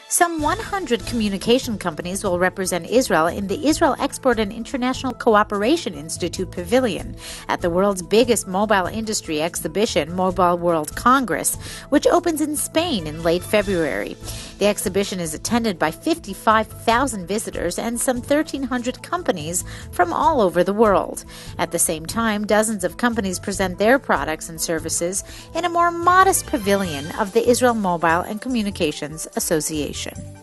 Some 100 communication companies will represent Israel in the Israel Export and International Cooperation Institute Pavilion at the world's biggest mobile industry exhibition, Mobile World Congress, which opens in Spain in late February. The exhibition is attended by 55,000 visitors and some 1,300 companies from all over the world. At the same time, dozens of companies present their products and services in a more modest pavilion of the Israel Mobile and Communications Association.